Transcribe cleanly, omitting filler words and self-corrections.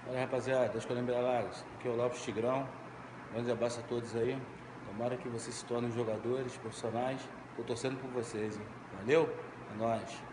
Olha, rapaziada, das Colômbia Lagos, aqui é o Lopes Tigrão. Grande abraço a todos aí. Tomara que vocês se tornem jogadores profissionais. Tô torcendo por vocês, hein? Valeu? É nóis.